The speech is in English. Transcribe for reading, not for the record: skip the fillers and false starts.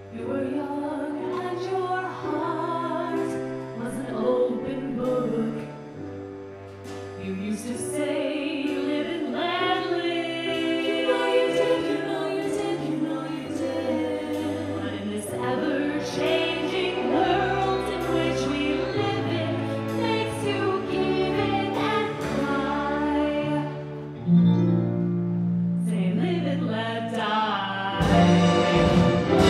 You were young and your heart was an open book. You used to say, live and let live. You know you did, you know you did, you know you did. But in this ever-changing world in which we live in, makes you give in and cry. Say, live and let die.